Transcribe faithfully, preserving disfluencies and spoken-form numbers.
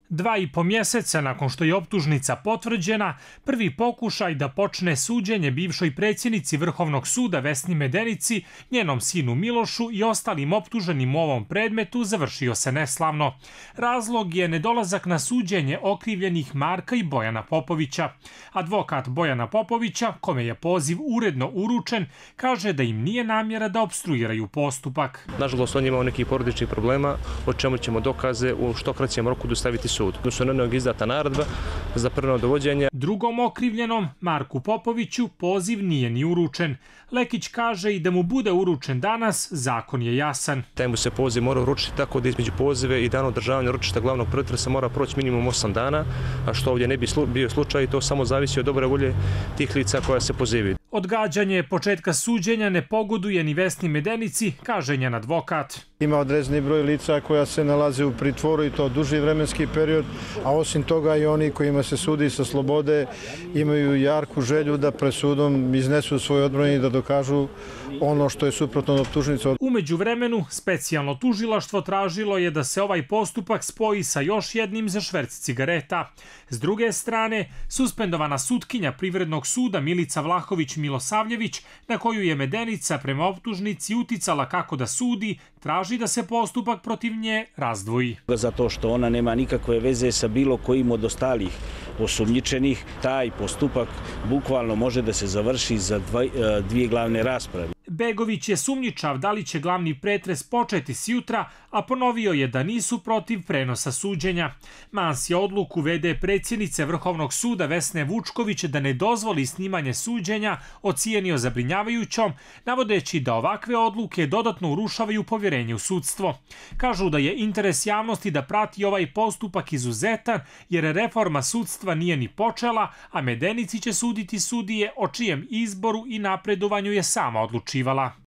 Dva i po mjeseca nakon što je optužnica potvrđena, prvi pokušaj da počne suđenje bivšoj predsjednici Vrhovnog suda Vesni Medenici, njenom sinu Milošu i ostalim optuženim u ovom predmetu završio se neslavno. Razlog je nedolazak na suđenje okrivljenih Marka i Bojana Popovića. Advokat Bojana Popovića, kome je poziv uredno uručen, kaže da im nije namjera da opstruiraju postupak. Nažalost, on je imao nekih porodičnih problema, o čemu ćemo dokaze u što kraćem roku dostaviti sud. Su na njeg izdata naredba za prvo dovođenje. Drugom okrivljenom, Marku Popoviću, poziv nije ni uručen. Lekić kaže i da mu bude uručen danas, zakon je jasan. Taj mu se poziv mora uručiti tako da između pozive i dana održavanja ročišta glavnog pretresa mora proći minimum osam dana, a što ovdje ne bi bio slučaj, to samo zavisi od dobre volje tih lica koja se pozivaju. Odgađanje početka suđenja ne pogoduje ni Vesni Medenici, kaže njen advokat. Ima određeni broj lica koja se nalaze u pritvoru i to duži vremenski period, a osim toga i oni kojima se sudi sa slobode imaju jarku želju da pred sudom iznesu svoj odbranu i da dokažu ono što je suprotno od optužnice. U međuvremenu, specijalno tužilaštvo tražilo je da se ovaj postupak spoji sa još jednim za šverc cigareta. S druge strane, suspendovana sutkinja Privrednog suda Milica Vlahović-Milosavljević, na koju je Medenica prema optužnici uticala kako da sudi, traži da se postupak protiv nje razdvoji. Zato što ona nema nikakve veze sa bilo kojim od ostalih osumnjičenih, taj postupak bukvalno može da se završi za dvije glavne rasprave. Begović je sumnjičav da li će glavni pretres početi sjutra, a ponovio je da nisu protiv prenosa suđenja. Mans je odluku ve de predsjednice Vrhovnog suda Vesne Vučković da ne dozvoli snimanje suđenja ocijenio zabrinjavajućom, navodeći da ovakve odluke dodatno urušavaju povjerenje u sudstvo. Kažu da je interes javnosti da prati ovaj postupak izuzetan, jer reforma sudstva nije ni počela, a Medenici će suditi sudije o čijem izboru i napredovanju je sama odlučivala.